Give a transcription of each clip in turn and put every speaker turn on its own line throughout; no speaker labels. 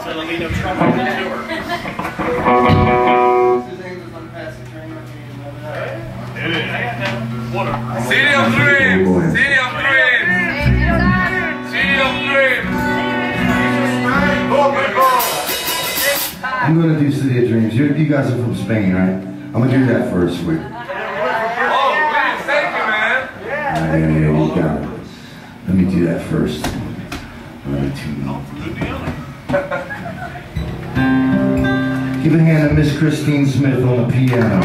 So there'll be no trouble on the tour.
City of Dreams! City of Dreams! City of Dreams!
I'm gonna do City of Dreams. You guys are from Spain, right? I'm gonna do that first. Wait.
Oh, please, thank you, man.
Yeah, you got it. Let me do that first. Give a hand to Miss Christine Smith on the piano.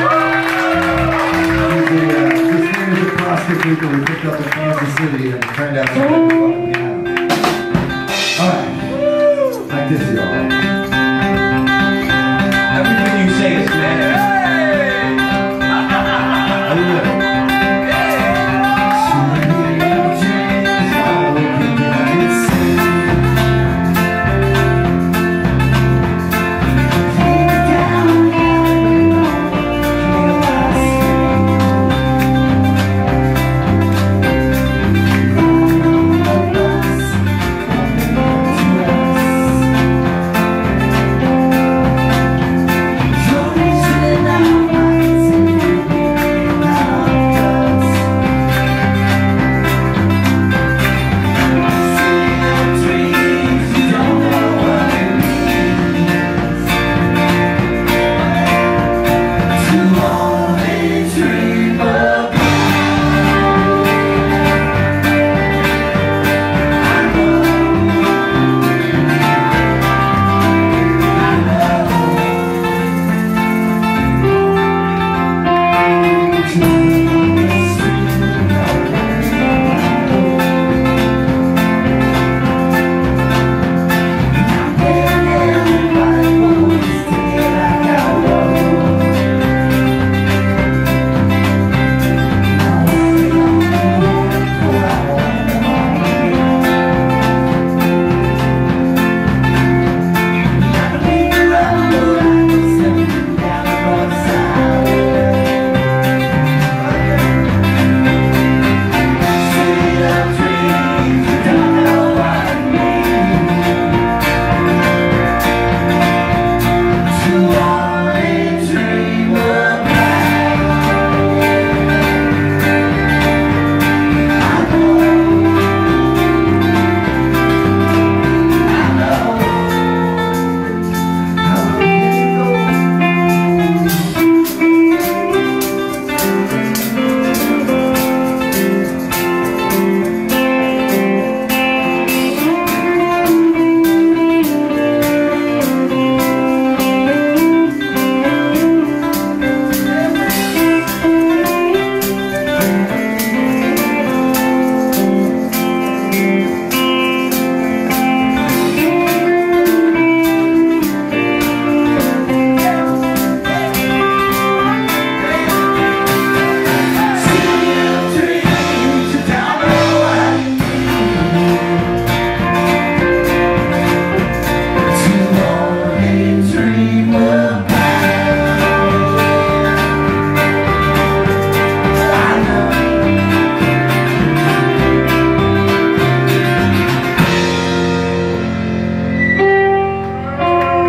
Christine is a prostitute that we picked up in Kansas City and turned out to be a fucking piano. Alright, like this, y'all.